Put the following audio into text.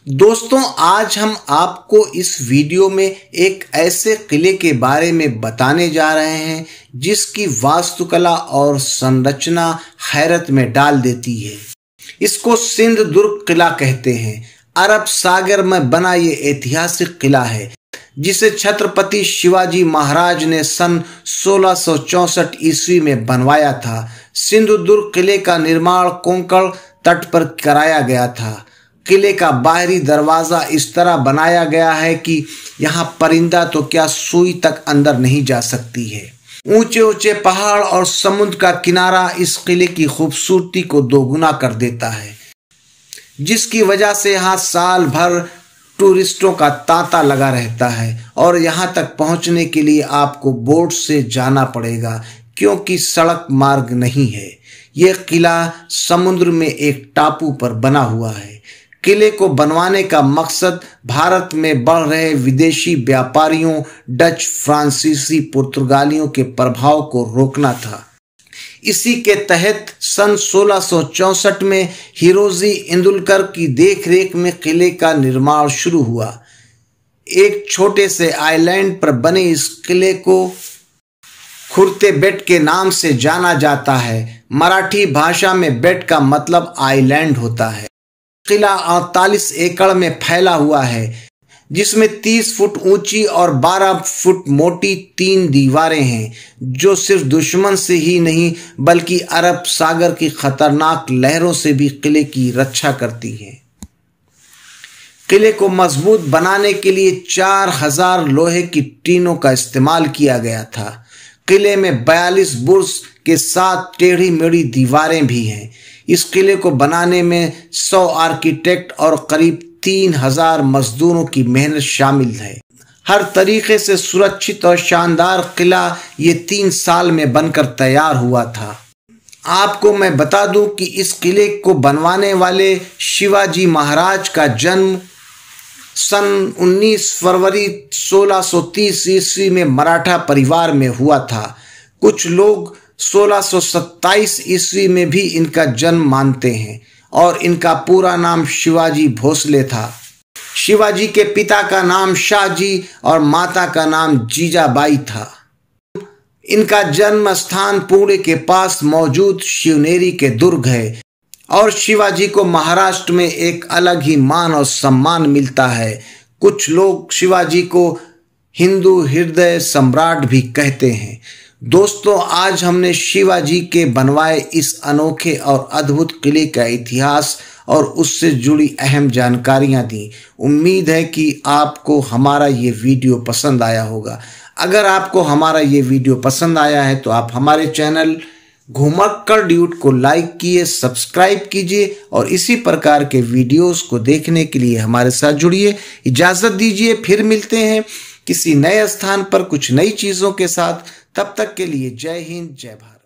दोस्तों, आज हम आपको इस वीडियो में एक ऐसे किले के बारे में बताने जा रहे हैं जिसकी वास्तुकला और संरचना हैरत में डाल देती है। इसको सिंध दुर्ग किला कहते हैं। अरब सागर में बना ये ऐतिहासिक किला है जिसे छत्रपति शिवाजी महाराज ने सन 1664 ईस्वी में बनवाया था। सिंध दुर्ग किले का निर्माण कोंकण तट पर कराया गया था। किले का बाहरी दरवाजा इस तरह बनाया गया है कि यहाँ परिंदा तो क्या सुई तक अंदर नहीं जा सकती है। ऊंचे ऊंचे पहाड़ और समुद्र का किनारा इस किले की खूबसूरती को दोगुना कर देता है, जिसकी वजह से यहाँ साल भर टूरिस्टों का तांता लगा रहता है। और यहाँ तक पहुँचने के लिए आपको बोट से जाना पड़ेगा क्योंकि सड़क मार्ग नहीं है। यह किला समुद्र में एक टापू पर बना हुआ है। किले को बनवाने का मकसद भारत में बढ़ रहे विदेशी व्यापारियों, डच, फ्रांसीसी, पुर्तगालियों के प्रभाव को रोकना था। इसी के तहत सन 1664 में हिरोजी इंदुलकर की देखरेख में किले का निर्माण शुरू हुआ। एक छोटे से आइलैंड पर बने इस किले को खुरते बेट के नाम से जाना जाता है। मराठी भाषा में बेट का मतलब आइलैंड होता है। किला 48 एकड़ में फैला हुआ है, जिसमें 30 फुट ऊंची और 12 फुट मोटी 3 दीवारें हैं, जो सिर्फ दुश्मन से ही नहीं बल्कि अरब सागर की खतरनाक लहरों से भी किले की रक्षा करती हैं। किले को मजबूत बनाने के लिए 4000 लोहे की टीनों का इस्तेमाल किया गया था। किले में 42 बुर्ज के साथ टेढ़ी मेढ़ी दीवारें भी हैं। इस किले को बनाने में 100 आर्किटेक्ट और करीब 3000 मजदूरों की मेहनत शामिल है। हर तरीके से सुरक्षित और शानदार किला ये 3 साल में बनकर तैयार हुआ था। आपको मैं बता दूं कि इस किले को बनवाने वाले शिवाजी महाराज का जन्म सन 19 फरवरी 1630 ईस्वी में मराठा परिवार में हुआ था। कुछ लोग 1627 ईस्वी में भी इनका जन्म मानते हैं और इनका पूरा नाम शिवाजी भोसले था। शिवाजी के पिता का नाम शाहजी और माता का नाम जीजाबाई था। इनका जन्म स्थान पुणे के पास मौजूद शिवनेरी के दुर्ग है और शिवाजी को महाराष्ट्र में एक अलग ही मान और सम्मान मिलता है। कुछ लोग शिवाजी को हिंदू हृदय सम्राट भी कहते हैं। दोस्तों, आज हमने शिवाजी के बनवाए इस अनोखे और अद्भुत किले का इतिहास और उससे जुड़ी अहम जानकारियां दी। उम्मीद है कि आपको हमारा ये वीडियो पसंद आया होगा। अगर आपको हमारा ये वीडियो पसंद आया है तो आप हमारे चैनल घुमक्कड़ ड्यूड को लाइक कीजिए, सब्सक्राइब कीजिए और इसी प्रकार के वीडियोस को देखने के लिए हमारे साथ जुड़िए। इजाज़त दीजिए, फिर मिलते हैं किसी नए स्थान पर कुछ नई चीज़ों के साथ। तब तक के लिए जय हिंद, जय भारत।